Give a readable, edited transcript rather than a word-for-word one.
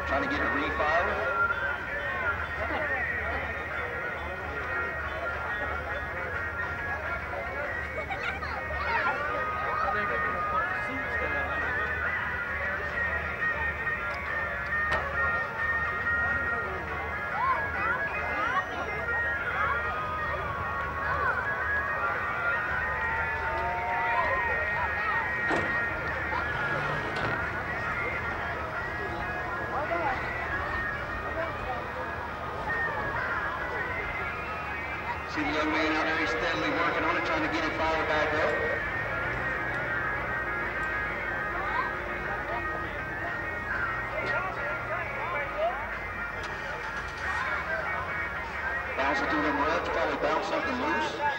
trying to get it refired. See the young man out there, he's steadily working on it, trying to get it fired back up. Bouncing through them ruts, probably bounced something loose.